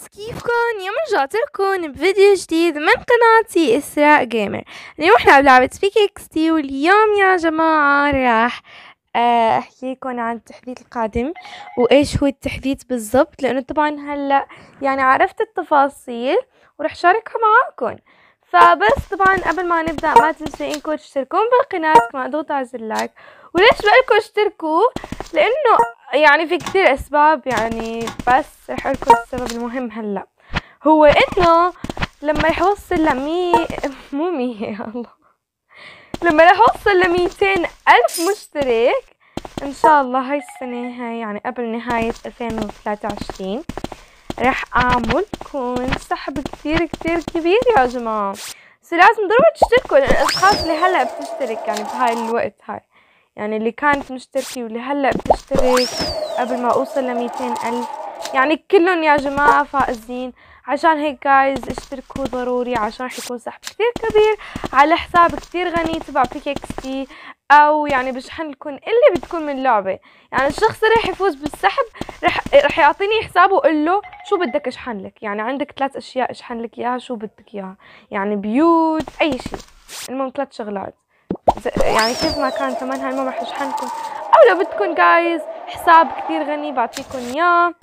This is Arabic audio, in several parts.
جايز، كيفكن؟ اليوم رجعت لكم بفيديو جديد من قناتي إسراء جيمر. اليوم احنا بلعبة سبيك اكس تي، واليوم يا جماعة راح احكي لكم عن التحديث القادم وايش هو التحديث بالضبط، لانه طبعا هلا يعني عرفت التفاصيل ورح شاركها معاكم. فبس طبعا قبل ما نبدأ ما تنسوا انكم تشتركون بالقناة، كمان اضغطوا على اللايك. وليش بقولكم اشتركوا؟ لانه يعني في كتير اسباب، يعني بس رح اقولكم السبب المهم هلا هو انه لما رح اوصل مو 100 يا الله، لما رح اوصل ل200,000 مشترك ان شاء الله هاي السنة، هاي يعني قبل نهاية 2023 رح اعمل كون سحب كتير كبير يا جماعة. بس لازم ضروري تشتركوا، الاشخاص اللي هلا بتشترك يعني بهاي الوقت، هاي يعني اللي كانت مشتركة واللي هلا بتشترك قبل ما اوصل ل200,000، يعني كلهم يا جماعة فائزين. عشان هيك جايز اشتركوا ضروري، عشان رح يكون سحب كتير كبير على حساب كتير غني تبع بيك اكس تي، او يعني بشحن لكم اللي بتكون من لعبة. يعني الشخص اللي رح يفوز بالسحب رح يعطيني حسابه وقول له شو بدك اشحن لك، يعني عندك 3 اشياء اشحن لك اياها، شو بدك اياها، يعني بيوت اي شيء، المهم 3 شغلات يعني كيف ما كان ثمنها، المهم رح اشحنكم. او لو بدكم جايز حساب كتير غني بعطيكم اياه،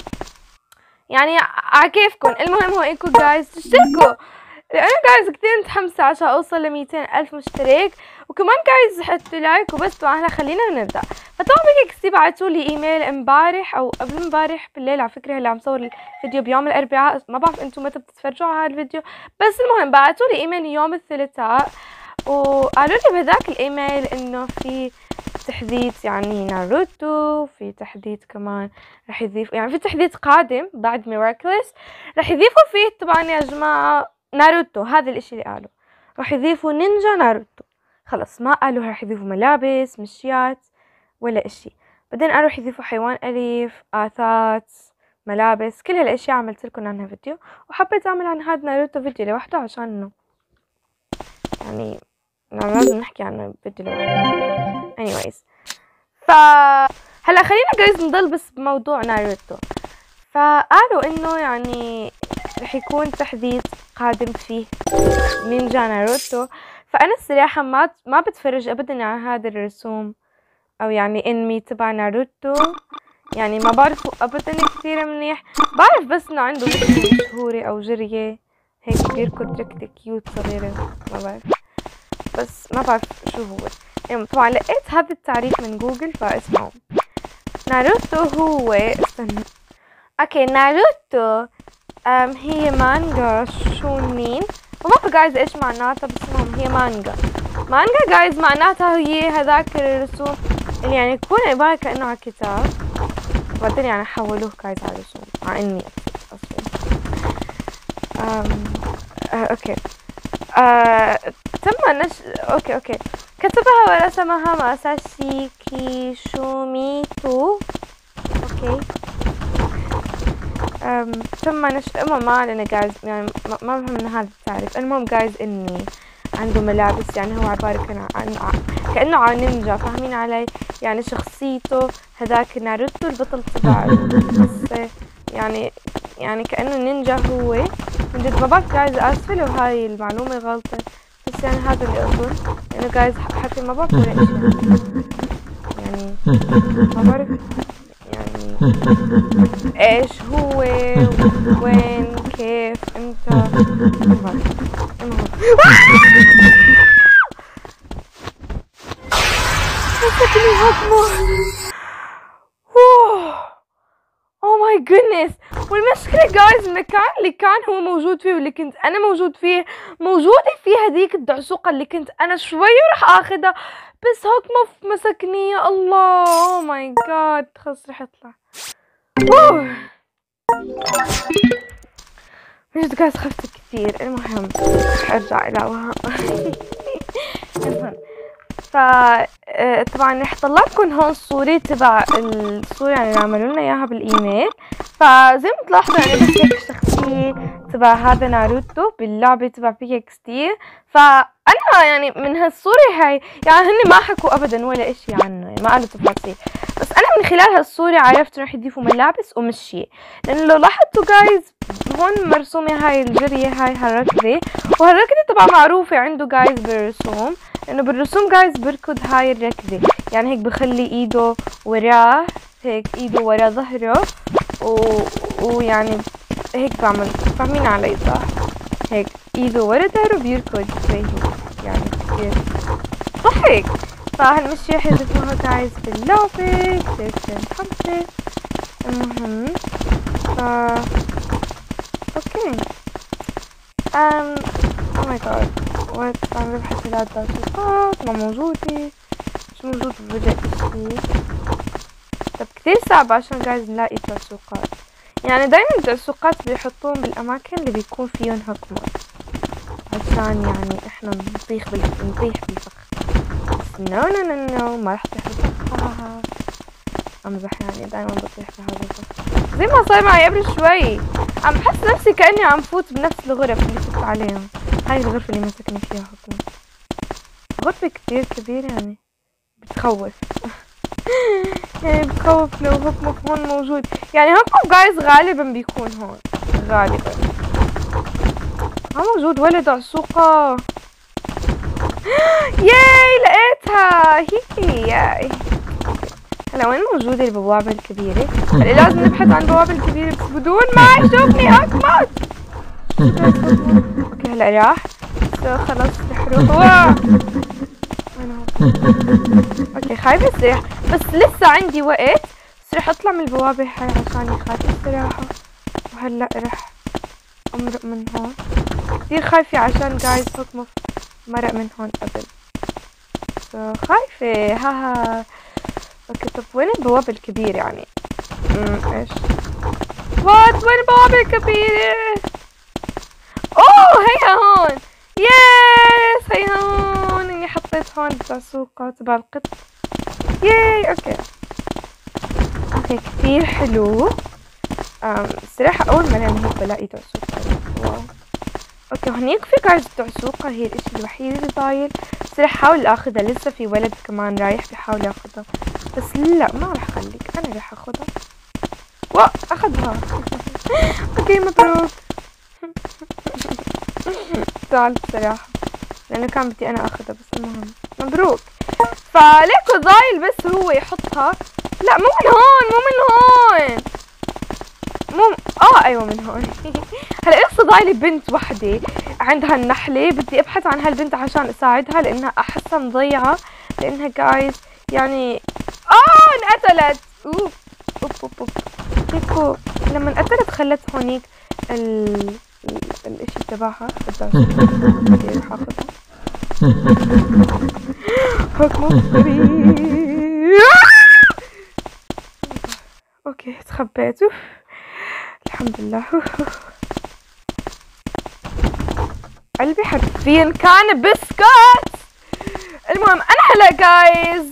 يعني عكيفكم. المهم هو انكم جايز تشتركوا، لانه جايز كتير متحمسة عشان اوصل ل200,000 مشترك، وكمان جايز حطوا لايك. وبس طبعا هلا خلينا نبدا. فطبعا بيك اكس تي بعتولي ايميل امبارح او قبل امبارح بالليل، على فكره هلا عم صور الفيديو بيوم الاربعاء، ما بعرف انتم متى بتتفرجوا على هذا الفيديو، بس المهم بعتولي ايميل يوم الثلاثاء، وقالوا لي بهذاك الايميل انه في تحديث يعني ناروتو، في تحديث كمان رح يضيف، يعني في تحديث قادم بعد ميراكلس رح يضيفوا فيه طبعا يا جماعة ناروتو. هذا الاشي اللي قالوا رح يضيفوا نينجا ناروتو، خلص ما قالوا رح يضيفوا ملابس مشيات ولا اشي. بعدين قالوا رح يضيفوا حيوان اليف، اثات، ملابس، كل هالاشياء عملت لكم عنها فيديو، وحبيت اعمل عن هذا ناروتو فيديو لوحده عشان انه يعني لازم نحكي عنه فيديو لوحده. anyways هلا خلينا جايز نضل بس بموضوع ناروتو. فقالوا انه يعني رح يكون تحديث قادم فيه نينجا ناروتو. فانا الصراحة ما بتفرج ابدا على هذا الرسوم او يعني انمي تبع ناروتو، يعني ما بعرفه ابدا كثير منيح. بعرف بس انه عنده بنت مشهورة او جرية هيك بيركض ركضة كيوت صغيرة، ما بعرف، بس ما بعرف شو هو. يعني طبعا لقيت هذا التعريف من جوجل فاسمعوا. ناروتو هو استنى اوكي، ناروتو هي مانجا شونين، وما بعرف جايز ايش معناتها، بس المهم هي مانجا جايز معناتها هي هذاك الرسوم اللي يعني يكون عبارة كأنه على كتاب، وبعدين يعني حولوه جايز على رسوم، مع اني اصلا اوكي تم اوكي كتبها ورسمها ماساشي كيشوميتو. اوكي تم نشر ما علينا جايز، يعني ما بفهم من هذا التعريف. المهم جايز اني عنده ملابس، يعني هو عبارة كأنه عن نينجا، فاهمين علي؟ يعني شخصيته هذاك ناروتو البطل تبع القصة، يعني كأنه نينجا هو من جد. ما بعرف جايز، اسفة لو هاي المعلومة غلطة، بس يعني هذا اللي اظن، لانه جايز حكي ما بعرف ولا اشي، يعني ما بعرف يعني ايش هو وين كيف امتى. المهم مسكني هضمه. اوه ماي جودنس. والمشكلة جايز المكان اللي كان هو موجود فيه واللي كنت انا موجودة فيه هذيك الدعسوقة اللي كنت انا شوي رح اخذها، بس هضمه مسكني يا الله. اوه ماي جاد، خلص رح اطلع. مجد جايز خفت كثير. المهم رح ارجع الى المهم طبعا رح طلعكم هون صورة تبع الصورة يعني اللي عملوا لنا اياها بالايميل، فزي ما تلاحظوا انا بس هيك الشخصية تبع هذا ناروتو باللعبة تبع بيك اكس تي. فانا يعني من هالصورة هاي يعني هن ما حكوا ابدا ولا اشي عنه، يعني ما قالوا تفاصيل، بس انا من خلال هالصورة عرفت رح يضيفوا ملابس ومشي. لانه لو لاحظتوا جايز هون مرسومة هاي الجرية، هاي هالركضة، وهالركضة طبعا معروفة عنده جايز بالرسوم، لانه بالرسوم جايز بركض هاي الركضة، يعني هيك بخلي ايده وراه، هيك ايده ورا ظهره ويعني هيك بعمل، فاهمين علي صح؟ هيك ايده ورا ظهره بيركض زي هيك، يعني كتير ضحك. فهالمشي رح يضيفوها جايز باللعبة، كتير متحمسة. المهم اوكي او ماي جاد وات، عم ببحث على التعليقات ما موجودة، مش موجود بوجه اشي. طب كتير صعب عشان جايز نلاقي تعسوقات، يعني دايما التعسوقات بيحطوهم بالأماكن اللي بيكون فيهم هكمون عشان يعني احنا نطيح بالفخ. بس نو ما رح طيح بالفخ، امزح، يعني دايما بطيح بهذا الفخ زي ما صار معي قبل شوي. عم بحس نفسي كأني عم فوت بنفس الغرف اللي فت عليهم. هاي الغرفة اللي مسكني فيها هكمون، غرفة كتير كبيرة يعني بتخوف. يعني بتخوف لو هكمون هون موجود، يعني هكمون جايز غالبا بيكون هون، غالبا ما موجود ولا دعسوقة. ياي لقيتها هي ياي. هلا وين موجودة البوابة الكبيرة؟ هلا لازم نبحث عن البوابة الكبيرة بس بدون ما يشوفني هكمون. اوكي هلا راح، خلص رح روح. اوكي خايفة الصراحة، بس لسه عندي وقت، بس رح اطلع من البوابة هاي عشان خايفة الصراحة. وهلا رح امرق من هون، كتير خايفة عشان جايز هكمون مرق من هون قبل، خايفة ها. اوكي طب وين البوابة الكبيرة يعني؟ ايش؟ وين البوابة الكبيرة؟ اوه هيها هون، يس هيها هون، اني حطيت هون التعسوقة تبع القط. ياي اوكي كتير حلو. الصراحة اول مرة هيك بلاقي تعسوقة، واو. اوكي هنيك في جايز التعسوقة هي الاشي الوحيد اللي ضايل. بس رح احاول اخذها، لسه في ولد كمان رايح بحاول ياخذها، بس لا ما رح خليك، انا رح اخذها. اخذها. اوكي مبروك. زعلت صراحة لانه كان بدي انا اخذها، بس المهم مبروك. فليكو ضايل بس هو يحطها. لا مو من هون، مو من هون، مو ايوه من هون. هلا لسه ضايلي بنت وحده عندها النحله، بدي ابحث عن هالبنت عشان اساعدها لانها احسها مضيعه، لانها جايز يعني انقتلت. اوب هيكو لما انقتلت خلت هونيك الاشي تبعها. بدي اروح اخذها. هكمون اوكي تخبيت، الحمد لله. قلبي حرفيا كان بسكوت. المهم انا هلا جايز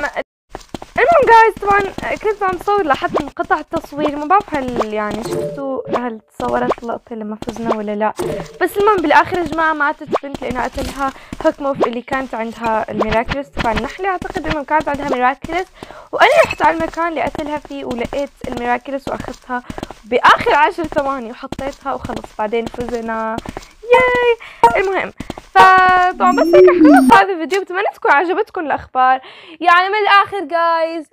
طبعا كنت عم صور لحد انقطع التصوير، ما بعرف هل يعني شفتوا هل تصورت اللقطة لما فزنا ولا لا. بس المهم بالاخر يا جماعة ماتت بنت لانه قتلها هكموف اللي كانت عندها الميراكلس تبع النحلة، اعتقد انه كانت عندها ميراكلس، وانا رحت على المكان اللي قتلها فيه ولقيت الميراكلس واخذتها باخر 10 ثواني وحطيتها وخلص بعدين فزنا. ياي المهم فطبعا بس هيك خلص هذا الفيديو، بتمنى تكون عجبتكم الاخبار. يعني من الاخر جايز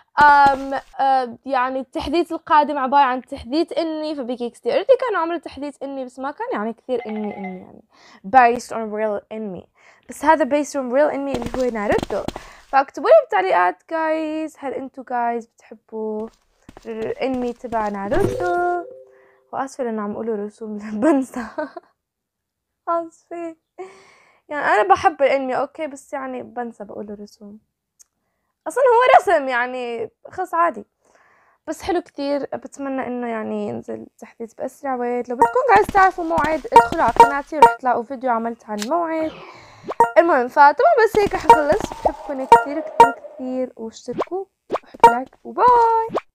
يعني التحديث القادم عبارة عن تحديث انمي، فبيك اكس تي اوريدي كانوا عملوا تحديث انمي بس ما كان يعني كثير انمي يعني based on real انمي، بس هذا based on real انمي اللي هو ناروتو. فاكتبوا لي بالتعليقات جايز هل انتو جايز بتحبوا الانمي تبع ناروتو. واسفة لانه عم اقوله رسوم بنسى. اسفة يعني انا بحب الانمي اوكي، بس يعني بنسى بقوله رسوم، اصلا هو رسم يعني خلص عادي، بس حلو كتير. بتمنى انه يعني ينزل تحديث باسرع وقت. لو بدكم عايز تعرفوا موعد ادخلوا على قناتي ورح تلاقوا فيديو عملت عن الموعد. المهم فطبعا بس هيك حخلص، بحبكم كتير كتير كتير، واشتركوا وحطوا لايك وباي.